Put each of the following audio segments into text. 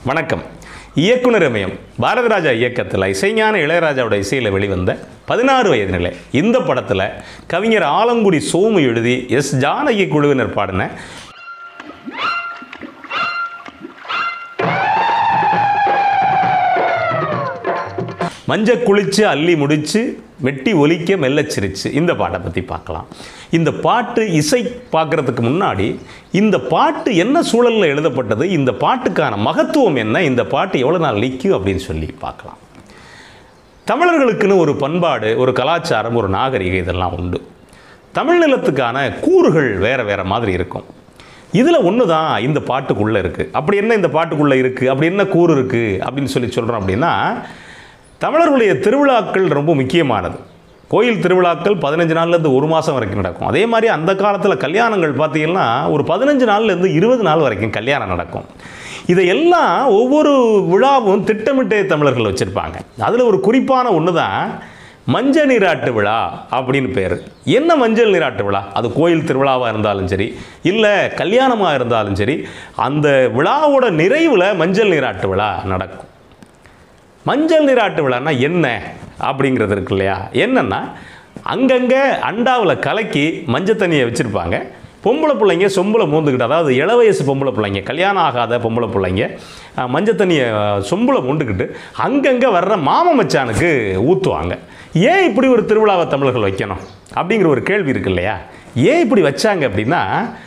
வணக்கம். இயக்குனர் இமயம் பாரதிராஜா இயக்கத்தில் இசைஞான இளையராஜாவோட இசையில் வெளிவந்த 16 வயது நிலை இந்த படத்தில் கவிஞர் ஆலங்குடி சோமு எழுதி எஸ் ஜானகி குழுவினர் பாடின மஞ்ச குளிச்சு அள்ளி முடிச்சு வெட்டி ஒலிக்க மெல்ல சிரிச்சு இந்த பாட்டை பற்றி பார்க்கலாம். இந்த பாட்டு இசை பார்க்குறதுக்கு முன்னாடி இந்த பாட்டு என்ன சூழலில் எழுதப்பட்டது, இந்த பாட்டுக்கான மகத்துவம் என்ன, இந்த பாட்டு எவ்வளோ நாள் நிற்கும் அப்படின்னு சொல்லி பார்க்கலாம். தமிழர்களுக்குன்னு ஒரு பண்பாடு, ஒரு கலாச்சாரம், ஒரு நாகரிகம் இதெல்லாம் உண்டு. தமிழ் நிலத்துக்கான கூறுகள் வேறு வேறு மாதிரி இருக்கும். இதில் ஒன்று தான் இந்த பாட்டுக்குள்ளே இருக்குது. அப்படி என்ன இந்த பாட்டுக்குள்ளே இருக்குது, அப்படி என்ன கூறு இருக்குது அப்படின்னு சொல்கிறோம் அப்படின்னா, தமிழர்களுடைய திருவிழாக்கள் ரொம்ப முக்கியமானது. கோயில் திருவிழாக்கள் 15 நாள்லேருந்து ஒரு மாதம் வரைக்கும் நடக்கும். அதே மாதிரி அந்த காலத்தில் கல்யாணங்கள் பார்த்திங்கன்னா ஒரு 15 நாள்லேருந்து 20 நாள் வரைக்கும் கல்யாணம் நடக்கும். இதையெல்லாம் ஒவ்வொரு விழாவும் திட்டமிட்டே தமிழர்கள் வச்சுருப்பாங்க. அதில் ஒரு குறிப்பான ஒன்று தான் மஞ்சள் நீராட்டு விழா அப்படின்னு பேர். என்ன மஞ்சள் நீராட்டு விழா? அது கோயில் திருவிழாவாக இருந்தாலும் சரி, இல்லை கல்யாணமாக இருந்தாலும் சரி, அந்த விழாவோட நிறைவில் மஞ்சள் நீராட்டு விழா நடக்கும். மஞ்சள் நீராட்டு விழான்னா என்ன அப்படிங்கிறது இருக்கு இல்லையா? என்னென்னா, அங்கங்கே அண்டாவில் கலக்கி மஞ்சள் தண்ணியை வச்சுருப்பாங்க. பொம்பளை பிள்ளைங்க சொம்பில் மூந்துக்கிட்டு, அதாவது இள வயசு பொம்பளை பிள்ளைங்க, கல்யாணம் ஆகாத பொம்பளை பிள்ளைங்க மஞ்சள் தண்ணியை சொம்பில் மூண்டுக்கிட்டு அங்கங்கே வர்ற மாம மச்சானுக்கு ஊற்றுவாங்க. ஏன் இப்படி ஒரு திருவிழாவை தமிழர்கள் வைக்கணும் அப்படிங்கிற ஒரு கேள்வி இருக்கு இல்லையா? ஏன் இப்படி வச்சாங்க அப்படின்னா,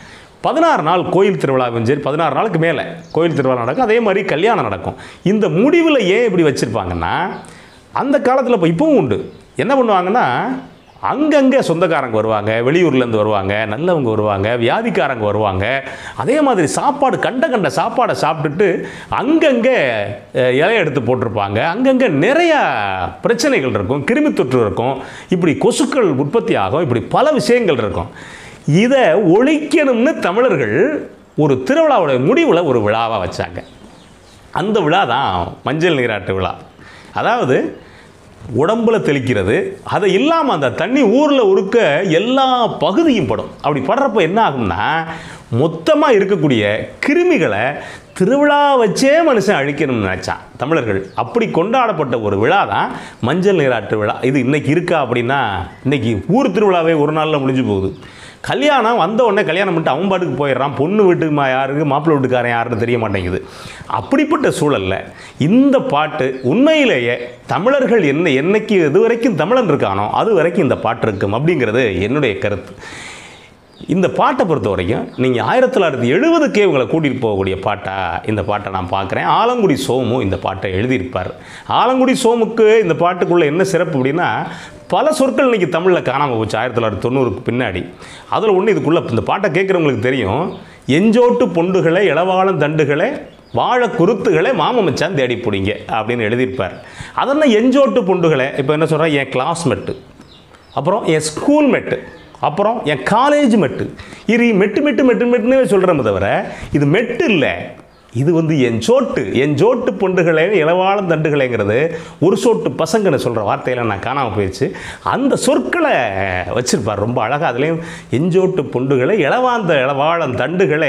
16 நாள் கோயில் திருவிழாவும் சரி, 16 நாளுக்கு மேலே கோயில் திருவிழா நடக்கும். அதே மாதிரி கல்யாணம் நடக்கும். இந்த முடிவில் ஏன் இப்படி வச்சுருப்பாங்கன்னா, அந்த காலத்தில் இப்போ இப்பவும் உண்டு. என்ன பண்ணுவாங்கன்னா, அங்கங்கே சொந்தக்காரங்க வருவாங்க, வெளியூர்லேருந்து வருவாங்க, நல்லவங்க வருவாங்க, வியாதிக்காரங்க வருவாங்க. அதே மாதிரி சாப்பாடு கண்ட சாப்பாடை சாப்பிட்டுட்டு அங்கங்கே இலையை எடுத்து போட்டிருப்பாங்க. அங்கங்கே நிறையா பிரச்சனைகள் இருக்கும், கிருமி தொற்று இருக்கும், இப்படி கொசுக்கள் உற்பத்தி ஆகும், இப்படி பல விஷயங்கள் இருக்கும். இதை ஒழிக்கணும்னு தமிழர்கள் ஒரு திருவிழாவோட முடிவில் ஒரு விழாவாக வச்சாங்க. அந்த விழா தான் மஞ்சள் நீராட்டு விழா. அதாவது உடம்புல தெளிக்கிறது, அதை இல்லாமல் அந்த தண்ணி ஊரில் உருக்க எல்லா பகுதியும் படும். அப்படி படுறப்போ என்ன ஆகும்னா, மொத்தமாக இருக்கக்கூடிய கிருமிகளை திருவிழா வச்சே மனுஷன் அழிக்கணும்னு நினச்சான் தமிழர்கள். அப்படி கொண்டாடப்பட்ட ஒரு விழா தான் மஞ்சள் நீராட்டு விழா. இது இன்றைக்கி இருக்கா அப்படின்னா, இன்றைக்கி ஊர் திருவிழாவே ஒரு நாளில் முடிஞ்சு போகுது. கல்யாணம் வந்த உடனே கல்யாணம் பண்ணிட்டு அவன் பாட்டுக்கு போயிடுறான். பொண்ணு வீட்டுக்கு யாருக்கு, மாப்பிள்ளை வீட்டுக்காரன் யாருன்னு தெரிய மாட்டேங்குது. அப்படிப்பட்ட சூழலில் இந்த பாட்டு உண்மையிலேயே தமிழர்கள் என்னைக்கு இது வரைக்கும் தமிழன் இருக்கானோ அது வரைக்கும் இந்த பாட்டு இருக்கும் அப்படிங்கிறது என்னுடைய கருத்து. இந்த பாட்டை பொறுத்த வரைக்கும் நீங்கள் 1970க்கே இவங்களை கூட்டிகிட்டு போகக்கூடிய பாட்டாக இந்த பாட்டை நான் பார்க்குறேன். ஆலங்குடி சோமு இந்த பாட்டை எழுதியிருப்பார். ஆலங்குடி சோமுக்கு இந்த பாட்டுக்குள்ளே என்ன சிறப்பு அப்படின்னா, பல சொற்கள் இன்றைக்கி தமிழில் காணாமல் போச்சு 1990க்கு பின்னாடி. அதில் ஒன்று இதுக்குள்ளே இந்த பாட்டை கேட்குறவங்களுக்கு தெரியும். எஞ்சோட்டு பொண்டுகளை, இளவாளம் தண்டுகளை, வாழ குருத்துகளை மாமச்சான் தேடி பிடிங்க அப்படின்னு எழுதியிருப்பார். அதெல்லாம் எஞ்சோட்டு பொண்டுகளை இப்போ என்ன சொல்கிறேன், என் கிளாஸ்மேட்டு, அப்புறம் என் ஸ்கூல் மேட்டு, அப்புறம் என் காலேஜ் மெட்டு. இது மெட்டுன்னு சொல்கிறோமே தவிர இது மெட்டு இல்லை. இது என் சோட்டு பொண்டுகளே, இளவாளம் தண்டுகளேங்கிறது ஒரு சோட்டு பசங்கன்னு சொல்கிற வார்த்தையில் நான் காணாமல் போயிடுச்சு. அந்த சொற்களை வச்சுருப்பார் ரொம்ப அழகாக. அதுலேயும் எஞ்சோட்டு பொண்டுகளை, இளவாளம் தண்டுகளே,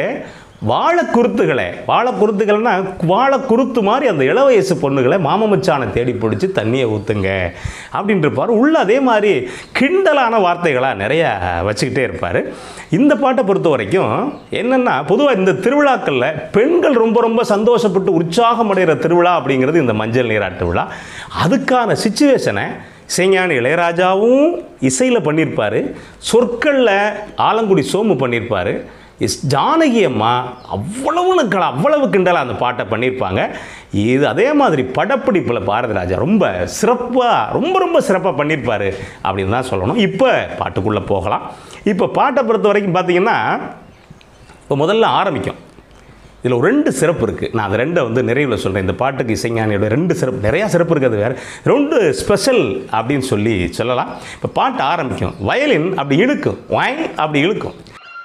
வாழைக்குருத்துகள்னா வாழைக்குருத்து மாதிரி அந்த இள வயசு பொண்ணுகளை மாமச்சானை தேடி பிடிச்சி தண்ணியை ஊற்றுங்க அப்படின்ட்டு இருப்பார். உள்ள அதே மாதிரி கிண்டலான வார்த்தைகளாக நிறையா வச்சுக்கிட்டே இருப்பார். இந்த பாட்டை பொறுத்த வரைக்கும் என்னென்னா, பொதுவாக இந்த திருவிழாக்களில் பெண்கள் ரொம்ப சந்தோஷப்பட்டு உற்சாகம் அடைகிற திருவிழா அப்படிங்கிறது இந்த மஞ்சள் நீராட்டு விழா. அதுக்கான சிச்சுவேஷனை இசைஞானி இளையராஜாவும் இசையில் பண்ணியிருப்பார், சொற்களில் ஆலங்குடி சோமு பண்ணியிருப்பார். ஜானகி அம்மா அவ்வளவு கிண்டலாக அந்த பாட்டை பண்ணியிருப்பாங்க. இது அதே மாதிரி படப்பிடிப்பில் பாரதிராஜா ரொம்ப சிறப்பாக பண்ணியிருப்பார் அப்படின்னு தான் சொல்லணும். இப்போ பாட்டுக்குள்ளே போகலாம். இப்போ பாட்டை பொறுத்த வரைக்கும் பார்த்தீங்கன்னா, இப்போ முதல்ல ஆரம்பிக்கும். இதில் ஒரு 2 சிறப்பு இருக்குது. நான் அது 2 நிறைவில் சொல்கிறேன். இந்த பாட்டுக்கு இசைஞானியோட 2 சிறப்பு, நிறையா சிறப்பு இருக்குது. வேறு 2 ஸ்பெஷல் அப்படின்னு சொல்லலாம். இப்போ பாட்டு ஆரம்பிக்கும். வயலின் அப்படி இழுக்கும், அப்படி இழுக்கும்.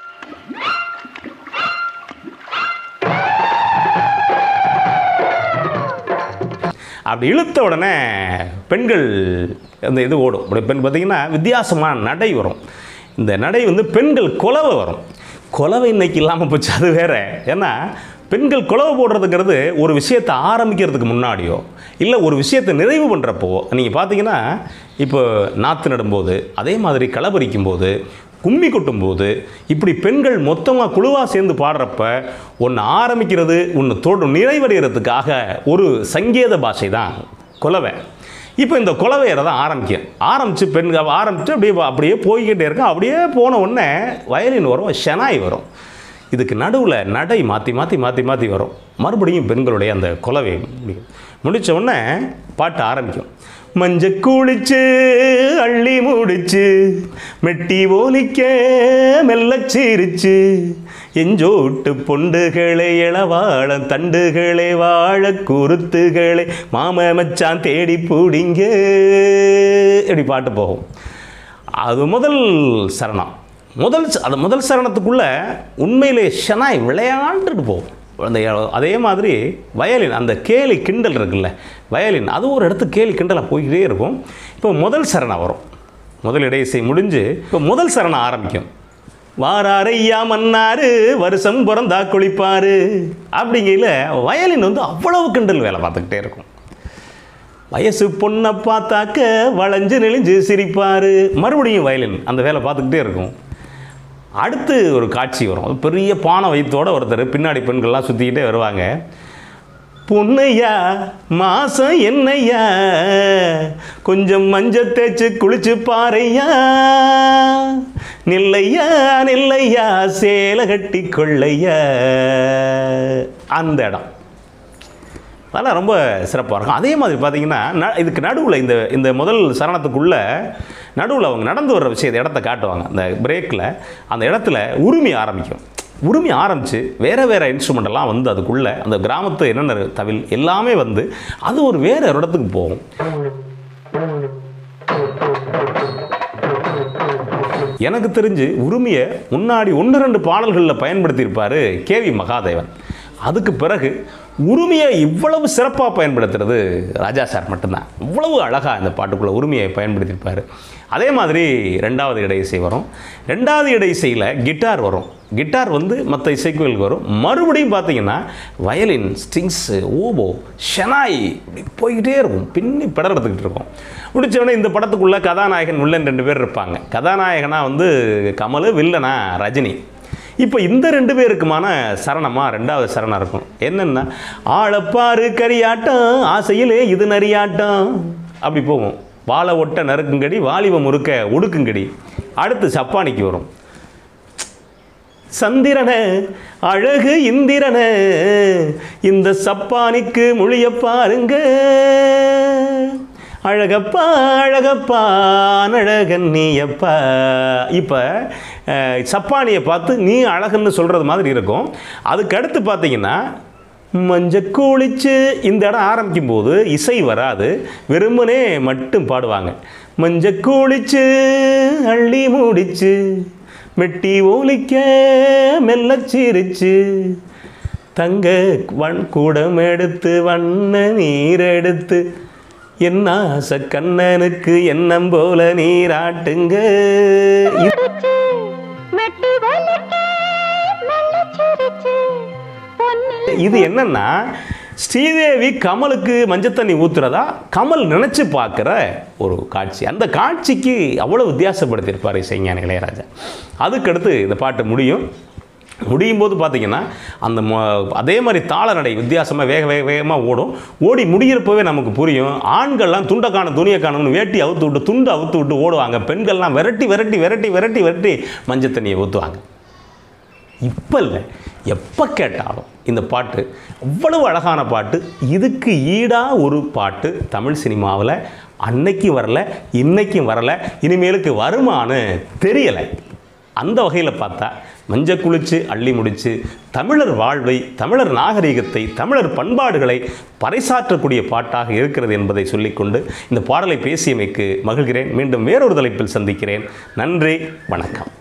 அப்படி இழுத்த உடனே பெண்கள் அந்த இது ஓடும். பெண் பார்த்திங்கன்னா வித்தியாசமான நடை வரும். இந்த நடை பெண்கள் கொலவை வரும். கொலவை இன்னைக்கு இல்லாமல் போச்சு, அது வேறு. ஏன்னா பெண்கள் குலவை போடுறதுங்கிறது ஒரு விஷயத்தை ஆரம்பிக்கிறதுக்கு முன்னாடியோ இல்லை ஒரு விஷயத்தை நிறைவு பண்ணுறப்போ நீங்கள் பார்த்தீங்கன்னா இப்போ நாற்று நடும்போது, அதே மாதிரி களபறிக்கும் போது, கும்மி கொட்டும்போது, இப்படி பெண்கள் மொத்தமாக குழுவாக சேர்ந்து பாடுறப்ப ஒன்று ஆரம்பிக்கிறது ஒன்று நிறைவடைகிறதுக்காக ஒரு சங்கேத பாஷை தான் குலவை. இப்போ இந்த குலவையரை தான் ஆரம்பித்து பெண்கள் ஆரம்பித்து அப்படியே போய்கிட்டே இருக்கும். அப்படியே போன உடனே வயலின் வரும், ஷெனாய் வரும். இதுக்கு நடுவில் நடை மாற்றி மாற்றி மாற்றி மாற்றி வரும். மறுபடியும் பெண்களுடைய அந்த குலவை முடித்த உடனே பாட்டு ஆரம்பிக்கும். மஞ்ச குளிச்சு அள்ளி முடிச்சு மெட்டி ஓலிக்க மெல்ல சீரிச்சு எஞ்சோட்டு பொண்டுகளே இளவாழ தண்டுகளே வாழ குருத்துகளே மாம மச்சான் தேடி பூடிங்க, இப்படி பாட்டு போகும். அது முதல் சரணம். முதல் சரணத்துக்குள்ளே உண்மையிலே ஷெனாய் விளையாண்டுட்டு போகும். அதே மாதிரி வயலின், அந்த கேலி கிண்டல் இருக்குல்ல, வயலின் அது ஒரு இடத்துக்கு கேலி கிண்டலாக போய்கிட்டே இருக்கும். இப்போ முதல் சரணம் வரும். முதல் இடையிசை முடிஞ்சு இப்போ முதல் சரணம் ஆரம்பிக்கும். வாராரையா மன்னாரு வருஷம் பிறந்தா குளிப்பாரு அப்படிங்கையில் வயலின் அவ்வளவு கிண்டல் வேலை பார்த்துக்கிட்டே இருக்கும். வயசு பொண்ணை பார்த்தாக்க வளைஞ்சு நெளிஞ்சு சிரிப்பார். மறுபடியும் வயலின் அந்த வேலை பார்த்துக்கிட்டே இருக்கும். அடுத்து ஒரு காட்சி வரும். பெரிய பானை வயிற்றோடு ஒருத்தர் பின்னாடி பெண்கள்லாம் சுற்றிக்கிட்டே வருவாங்க. பொண்ணையா மாசம் என்னையா கொஞ்சம் மஞ்சள் தேய்ச்சி குளிச்சு பாறையா நில்லையா நில்லையா சேலை கட்டி கொள்ளையா. அந்த இடம் அதெல்லாம் ரொம்ப சிறப்பாக இருக்கும். அதே மாதிரி பார்த்தீங்கன்னா இதுக்கு நடுவில் இந்த முதல் சரணத்துக்குள்ளே நடுவில் அவங்க நடந்து வர்ற இடத்த காட்டுவாங்க. அந்த பிரேக்கில் அந்த இடத்துல உரிமை ஆரம்பிக்கும். உரிமை ஆரம்பித்து வேறு இன்ஸ்ட்ருமெண்டெல்லாம் அதுக்குள்ளே அந்த கிராமத்து என்னென்ன தவில் எல்லாமே அது ஒரு வேறு இடத்துக்கு போகும். எனக்கு தெரிஞ்சு உரிமையை முன்னாடி 1-2 பாடல்களில் பயன்படுத்தியிருப்பார் கேவி மகாதேவன். அதுக்கு பிறகு உரிமையை இவ்வளவு சிறப்பாக பயன்படுத்துறது ராஜா சார் மட்டும்தான். இவ்வளவு அழகாக இந்த பாட்டுக்குள்ளே உரிமையை பயன்படுத்தியிருப்பார். அதே மாதிரி 2வது இடையிசை வரும். 2வது இடையிசையில் கிட்டார் வரும். கிட்டார் மற்ற இசைக்குகளுக்கு வரும். மறுபடியும் பார்த்தீங்கன்னா வயலின், ஸ்ட்ரிங்ஸு, ஓபோ, ஷெனாய் இப்படி போய்கிட்டே இருக்கும். பின்னி படறதுக்கிட்டு இருக்கும். முடித்தவொடனே இந்த படத்துக்குள்ளே கதாநாயகன் வில்லன் 2 பேர் இருப்பாங்க. கதாநாயகனாக கமல், வில்லனா ரஜினி. இப்போ இந்த 2 பேருக்குமான சரணமாக 2வது சரணம் இருக்கும். என்னென்னா ஆளப்பாரு கரியாட்டம் ஆசையிலே இது நரியாட்டம் அப்படி போகும். வாழை ஒட்ட நறுக்குங்கடி வாலிப முறுக்க ஒடுக்குங்கடி. அடுத்து சப்பானிக்கு வரும். சந்திரன அழகு இந்திரன இந்த சப்பானிக்கு மொழிய பாருங்க அழகப்பா அழகப்பா அழகன் நீயப்பா. இப்போ சப்பானியை பார்த்து நீ அழகன்னு சொல்கிறது மாதிரி இருக்கும். அதுக்கடுத்து பார்த்தீங்கன்னா மஞ்ச குளிச்சு இந்த இடம் ஆரம்பிக்கும் போது இசை வராது, வெறுமனே மட்டும் பாடுவாங்க. மஞ்ச குளிச்சு அள்ளி மூடிச்சு மெட்டி ஓலிக்க மெல்ல சீரிச்சு தங்க குடம் எடுத்து வண்ண நீர் எடுத்து என்ன ஆசை கண்ணனுக்கு எண்ணம் போல நீராட்டுங்க. இது என்னன்னா ஸ்ரீதேவி கமலுக்கு மஞ்சள் தண்ணி ஊத்துறதா கமல் நினைச்சு பார்க்குற ஒரு காட்சி. அந்த காட்சிக்கு அவ்வளோ வித்தியாசப்படுத்தியிருப்பார் இசைஞானி இளையராஜா. அதுக்கடுத்து இந்த பாட்டு முடியும் போது பார்த்தீங்கன்னா அந்த அதே மாதிரி தாள நடை வித்தியாசமாக வேகமாக ஓடும். ஓடி முடிகிறப்பவே நமக்கு புரியும். ஆண்கள்லாம் துண்டை காணும் துணியை காணும்னு வேட்டி அவுத்து விட்டு துண்டு அவுத்து விட்டு ஓடுவாங்க. பெண்கள்லாம் விரட்டி விரட்டி விரட்டி விரட்டி விரட்டி மஞ்சள் தண்ணியை ஊற்றுவாங்க. இப்போ இல்லை, எப்போ கேட்டாலும் இந்த பாட்டு அவ்வளவு அழகான பாட்டு. இதுக்கு ஈடாக ஒரு பாட்டு தமிழ் சினிமாவில் அன்னைக்கு வரல, இன்னைக்கும் வரலை, இனிமேலுக்கு வருமானு தெரியலை. அந்த வகையில் பார்த்தா மஞ்ச குளிச்சு அள்ளி முடித்து தமிழர் வாழ்வை, தமிழர் நாகரிகத்தை, தமிழர் பண்பாடுகளை பறைசாற்றக்கூடிய பாட்டாக இருக்கிறது என்பதை சொல்லிக்கொண்டு இந்த பாடலை பேசியமைக்கு மகிழ்கிறேன். மீண்டும் வேறொரு தலைப்பில் சந்திக்கிறேன். நன்றி, வணக்கம்.